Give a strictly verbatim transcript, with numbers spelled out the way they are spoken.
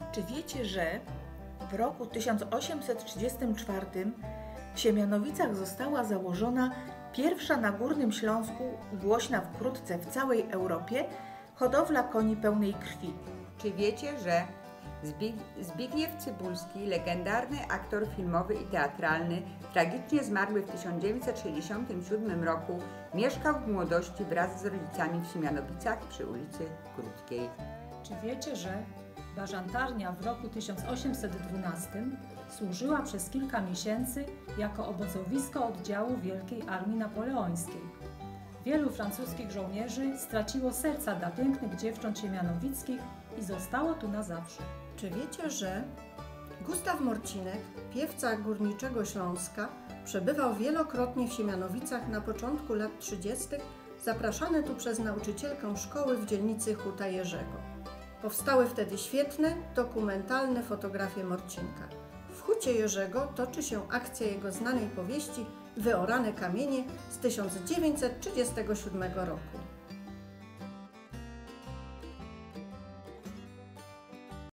Czy wiecie, że w roku tysiąc osiemset trzydziestym czwartym w Siemianowicach została założona pierwsza na Górnym Śląsku, głośna wkrótce w całej Europie, hodowla koni pełnej krwi? Czy wiecie, że Zbigniew Cybulski, legendarny aktor filmowy i teatralny, tragicznie zmarły w tysiąc dziewięćset sześćdziesiątym siódmym roku, mieszkał w młodości wraz z rodzicami w Siemianowicach przy ulicy Krótkiej? Czy wiecie, że Bażantarnia w roku tysiąc osiemset dwunastym służyła przez kilka miesięcy jako obozowisko oddziału Wielkiej Armii Napoleońskiej? Wielu francuskich żołnierzy straciło serca dla pięknych dziewcząt siemianowickich i zostało tu na zawsze. Czy wiecie, że Gustaw Morcinek, piewca Górniczego Śląska, przebywał wielokrotnie w Siemianowicach na początku lat trzydziestych, zapraszany tu przez nauczycielkę szkoły w dzielnicy Huta Jerzego. Powstały wtedy świetne, dokumentalne fotografie Morcinka. W Hucie Jerzego toczy się akcja jego znanej powieści Wyorane kamienie z tysiąc dziewięćset trzydziestego siódmego roku.